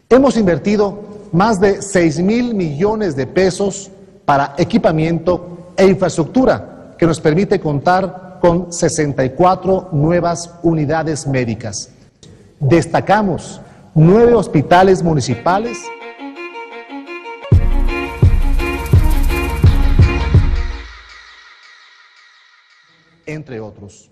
Hemos invertido más de 6,000 millones de pesos para equipamiento e infraestructura, que nos permite contar con 64 nuevas unidades médicas. Destacamos 9 hospitales municipales, entre otros.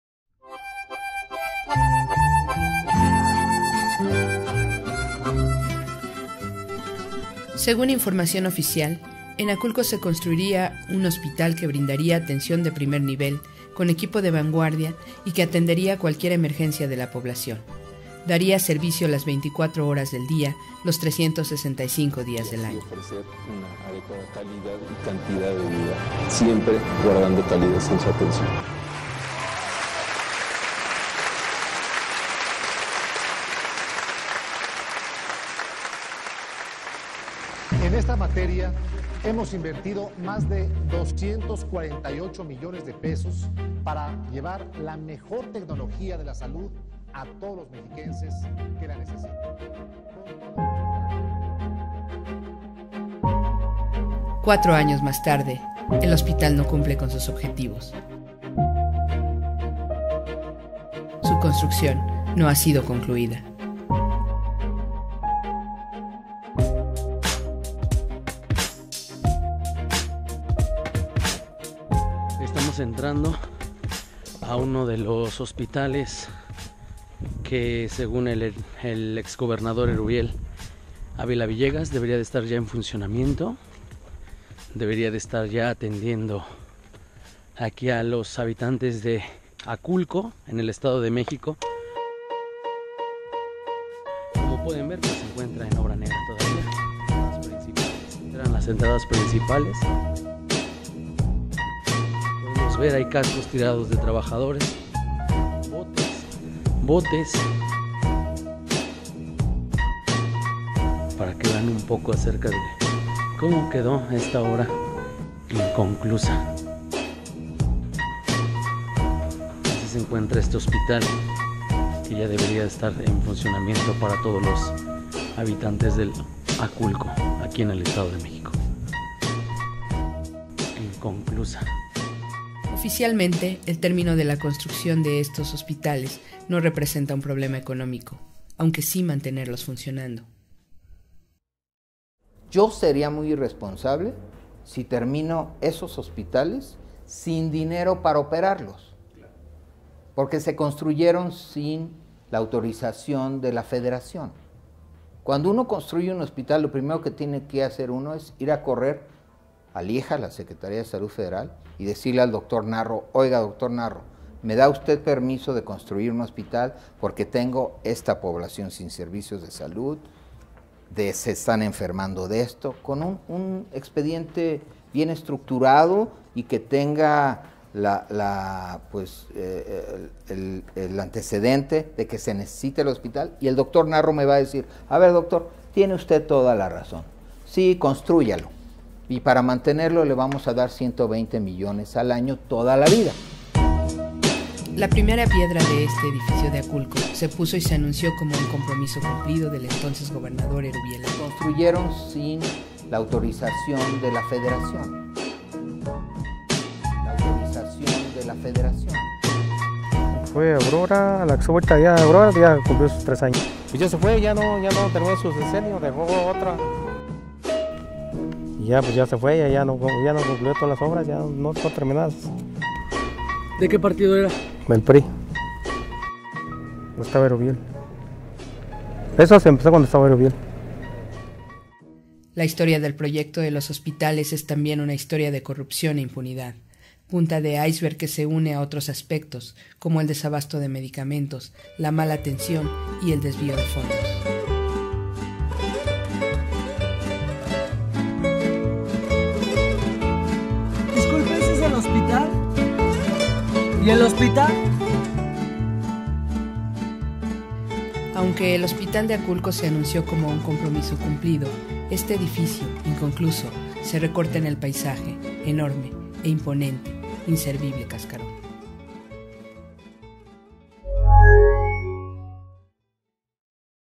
Según información oficial, en Aculco se construiría un hospital que brindaría atención de primer nivel, con equipo de vanguardia y que atendería cualquier emergencia de la población. Daría servicio las 24 horas del día, los 365 días del año. Ofrecer una adecuada calidad y cantidad de vida, siempre guardando calidez en su atención. En esta materia hemos invertido más de 248 millones de pesos para llevar la mejor tecnología de la salud a todos los mexiquenses que la necesitan. 4 años más tarde, el hospital no cumple con sus objetivos. Su construcción no ha sido concluida. Estamos entrando a uno de los hospitales que, según el exgobernador Erubiel Ávila Villegas, debería de estar ya en funcionamiento, debería de estar ya atendiendo aquí a los habitantes de Aculco, en el Estado de México. Como pueden ver, pues se encuentra en obra negra todavía. Eran las entradas principales. Podemos ver, hay cascos tirados de trabajadores, botes, para que vean un poco acerca de cómo quedó esta obra inconclusa. Así se encuentra este hospital, que ya debería estar en funcionamiento para todos los habitantes del Aculco, aquí en el Estado de México. Inconclusa. Oficialmente, el término de la construcción de estos hospitales no representa un problema económico, aunque sí mantenerlos funcionando. Yo sería muy irresponsable si termino esos hospitales sin dinero para operarlos, porque se construyeron sin la autorización de la Federación. Cuando uno construye un hospital, lo primero que tiene que hacer uno es ir a correr a Lieja, la Secretaría de Salud Federal, y decirle al doctor Narro: oiga, doctor Narro, ¿me da usted permiso de construir un hospital porque tengo esta población sin servicios de salud, se están enfermando de esto? Con un expediente bien estructurado y que tenga el antecedente de que se necesite el hospital, y el doctor Narro me va a decir: a ver, doctor, tiene usted toda la razón, sí, constrúyalo, y para mantenerlo le vamos a dar 120 millones al año toda la vida. La primera piedra de este edificio de Aculco se puso y se anunció como un compromiso cumplido del entonces gobernador Erubiel. Construyeron sin la autorización de la Federación. La autorización de la Federación. Fue Aurora, la que se vuelta ya, Aurora ya cumplió sus 3 años. Pues ya se fue, ya no terminó su decenio, dejó otra. Y ya, pues ya se fue, ya no concluyó todas las obras, ya no están terminadas. ¿De qué partido era? El PRI. Estaba Erubiel. Eso se empezó cuando estaba Erubiel. La historia del proyecto de los hospitales es también una historia de corrupción e impunidad, punta de iceberg que se une a otros aspectos, como el desabasto de medicamentos, la mala atención y el desvío de fondos. Disculpe, ¿ese es el hospital? ¿Y el hospital? Aunque el hospital de Aculco se anunció como un compromiso cumplido, este edificio, inconcluso, se recorta en el paisaje, enorme e imponente, inservible cascarón.